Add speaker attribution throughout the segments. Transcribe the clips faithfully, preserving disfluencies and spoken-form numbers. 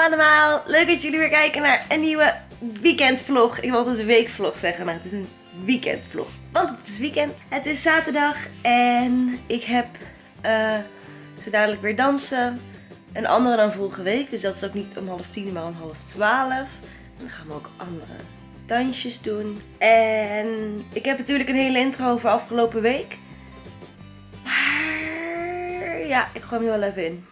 Speaker 1: allemaal, leuk dat jullie weer kijken naar een nieuwe weekendvlog. Ik wil altijd een weekvlog zeggen, maar het is een weekendvlog. Want het is weekend, het is zaterdag en ik heb uh, zo dadelijk weer dansen. Een andere dan vorige week, dus dat is ook niet om half tien, maar om half twaalf. En dan gaan we ook andere dansjes doen. En ik heb natuurlijk een hele intro over afgelopen week. Maar ja, ik gooi hem er wel even in.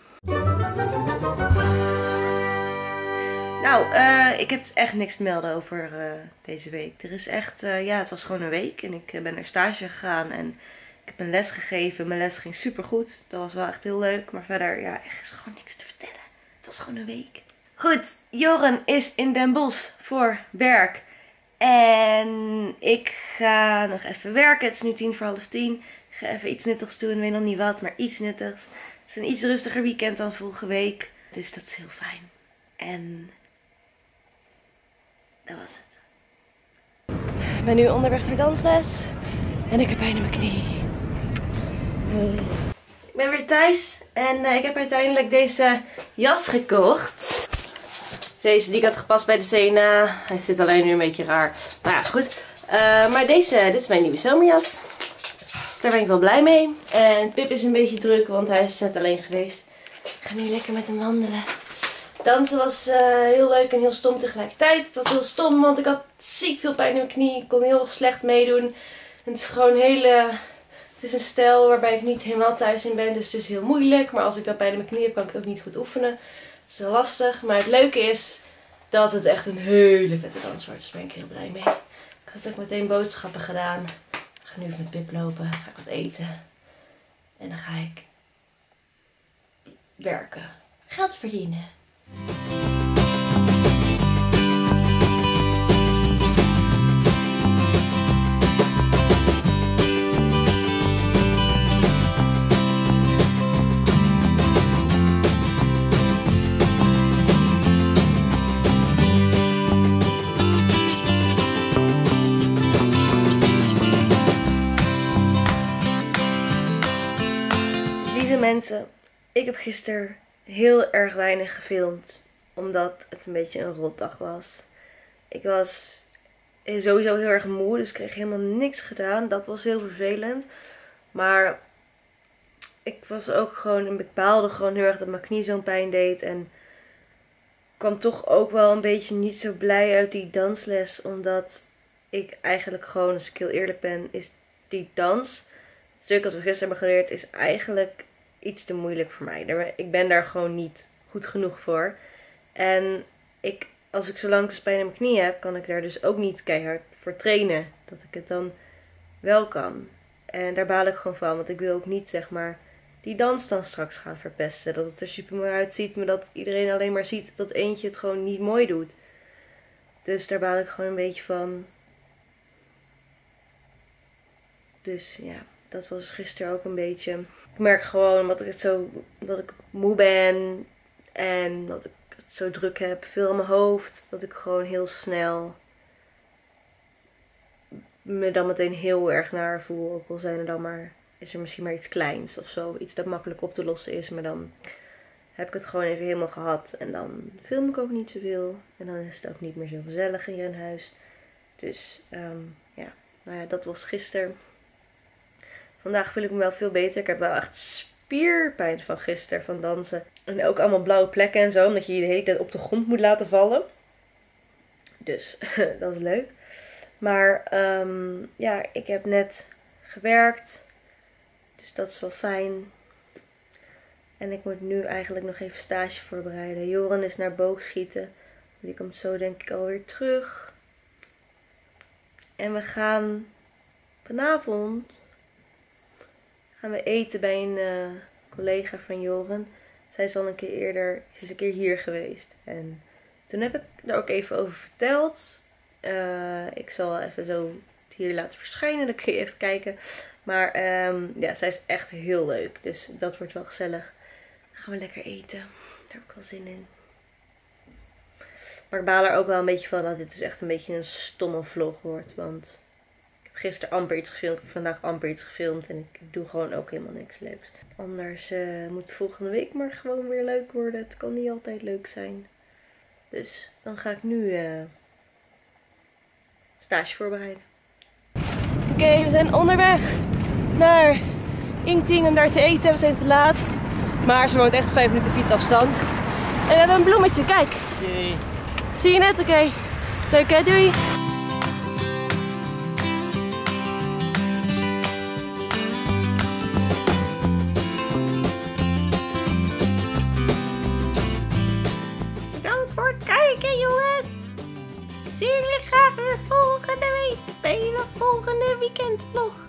Speaker 1: Nou, uh, ik heb echt niks te melden over uh, deze week. Er is echt, uh, ja, het was gewoon een week en ik uh, ben naar stage gegaan en ik heb een les gegeven. Mijn les ging super goed. Dat was wel echt heel leuk, maar verder, ja, er is gewoon niks te vertellen. Het was gewoon een week. Goed, Joren is in Den Bosch voor werk en ik ga nog even werken. Het is nu tien voor half tien. Ik ga even iets nuttigs doen, ik weet nog niet wat, maar iets nuttigs. Het is een iets rustiger weekend dan vorige week, dus dat is heel fijn. En dat was het. Ik ben nu onderweg naar dansles en ik heb pijn in mijn knie. Ik ben weer thuis en uh, ik heb uiteindelijk deze jas gekocht. Deze die ik had gepast bij de Sena. Hij zit alleen nu een beetje raar. Nou ja, goed. Uh, maar deze, dit is mijn nieuwe zomerjas. Dus daar ben ik wel blij mee. En Pip is een beetje druk, want hij is net alleen geweest. Ik ga nu lekker met hem wandelen. Dansen was uh, heel leuk en heel stom tegelijkertijd. Het was heel stom, want ik had ziek veel pijn in mijn knie. Ik kon heel slecht meedoen. En het is gewoon hele... Het is een stijl waarbij ik niet helemaal thuis in ben, dus het is heel moeilijk. Maar als ik dan pijn in mijn knie heb, kan ik het ook niet goed oefenen. Het is heel lastig. Maar het leuke is dat het echt een hele vette dans wordt. Dus daar ben ik heel blij mee. Ik had ook meteen boodschappen gedaan. Ik ga nu even met Pip lopen. Ga ik wat eten. En dan ga ik werken. Geld verdienen. Lieve mensen, ik heb gisteren heel erg weinig gefilmd, omdat het een beetje een rotdag was. Ik was sowieso heel erg moe, dus ik kreeg helemaal niks gedaan. Dat was heel vervelend. Maar ik was ook gewoon, ik baalde gewoon heel erg dat mijn knie zo'n pijn deed. En kwam toch ook wel een beetje niet zo blij uit die dansles, omdat ik eigenlijk gewoon, als ik heel eerlijk ben, is die dans, het stuk dat we gisteren hebben geleerd, is eigenlijk iets te moeilijk voor mij. Ik ben daar gewoon niet goed genoeg voor. En ik, als ik zo lang dus pijn in mijn knie heb, kan ik daar dus ook niet keihard voor trainen. Dat ik het dan wel kan. En daar baal ik gewoon van. Want ik wil ook niet, zeg maar, die dans dan straks gaan verpesten. Dat het er super mooi uitziet, maar dat iedereen alleen maar ziet dat eentje het gewoon niet mooi doet. Dus daar baal ik gewoon een beetje van. Dus ja, dat was gisteren ook een beetje. Ik merk gewoon, omdat ik het zo, dat ik moe ben en dat ik het zo druk heb, veel in mijn hoofd, dat ik gewoon heel snel me dan meteen heel erg naar voel. Ook al zijn er dan maar, is er misschien maar iets kleins of zo, iets dat makkelijk op te lossen is, maar dan heb ik het gewoon even helemaal gehad en dan film ik ook niet zoveel en dan is het ook niet meer zo gezellig hier in huis. Dus um, ja, nou ja, dat was gisteren. Vandaag voel ik me wel veel beter. Ik heb wel echt spierpijn van gisteren, van dansen. En ook allemaal blauwe plekken en zo, omdat je je de hele tijd op de grond moet laten vallen. Dus dat is leuk. Maar um, ja, ik heb net gewerkt. Dus dat is wel fijn. En ik moet nu eigenlijk nog even stage voorbereiden. Joren is naar boogschieten. Die komt zo denk ik alweer terug. En we gaan vanavond gaan we eten bij een uh, collega van Joren. Zij is al een keer eerder, ze is een keer hier geweest. En toen heb ik er ook even over verteld. Uh, ik zal even zo het hier laten verschijnen, dan kun je even kijken. Maar um, ja, zij is echt heel leuk. Dus dat wordt wel gezellig. Dan gaan we lekker eten. Daar heb ik wel zin in. Maar ik baal er ook wel een beetje van dat dit dus echt een beetje een stomme vlog wordt. Want ik heb gisteren amper iets gefilmd. Ik heb vandaag amper iets gefilmd. En ik doe gewoon ook helemaal niks leuks. Anders uh, moet volgende week maar gewoon weer leuk worden. Het kan niet altijd leuk zijn. Dus dan ga ik nu uh, stage voorbereiden. Oké, okay, we zijn onderweg naar Yingting om daar te eten. We zijn te laat. Maar ze woont echt vijf minuten fietsafstand. En we hebben een bloemetje, kijk.
Speaker 2: Yay.
Speaker 1: Zie je net? Oké. Okay. Leuk hè, doei. Bedankt voor het kijken, jongens. Zie jullie graag weer volgende week bij de volgende weekendvlog.